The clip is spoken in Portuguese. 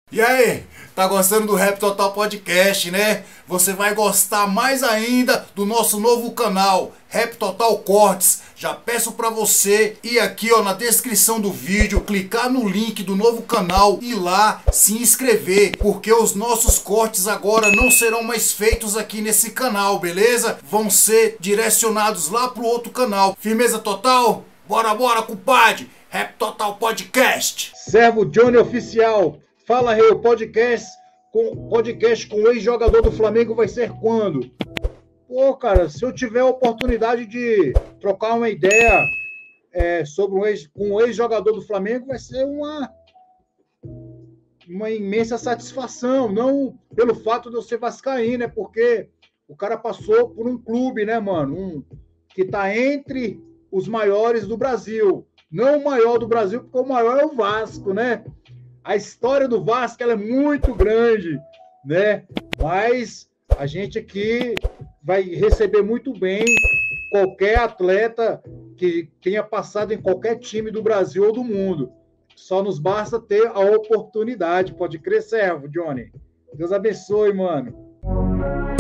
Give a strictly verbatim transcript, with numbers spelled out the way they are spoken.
E aí, tá gostando do Rap Total Podcast, né? Você vai gostar mais ainda do nosso novo canal, Rap Total Cortes. Já peço pra você ir aqui, ó, na descrição do vídeo, clicar no link do novo canal e ir lá se inscrever, porque os nossos cortes agora não serão mais feitos aqui nesse canal, beleza? Vão ser direcionados lá pro outro canal. Firmeza total? Bora, bora, compadre! Rap Total Podcast. Servo Johnny Oficial. Fala, Rei, o podcast com, podcast com o ex-jogador do Flamengo vai ser quando? Pô, cara, se eu tiver a oportunidade de trocar uma ideia é, sobre um ex, com um ex-jogador do Flamengo, vai ser uma, uma imensa satisfação. Não pelo fato de eu ser vascaíno, né? Porque o cara passou por um clube, né, mano? Um, que tá entre os maiores do Brasil. Não o maior do Brasil, porque o maior é o Vasco, né? A história do Vasco ela é muito grande, né? Mas a gente aqui vai receber muito bem qualquer atleta que tenha passado em qualquer time do Brasil ou do mundo. Só nos basta ter a oportunidade. Pode crer, servo, Johnny. Deus abençoe, mano.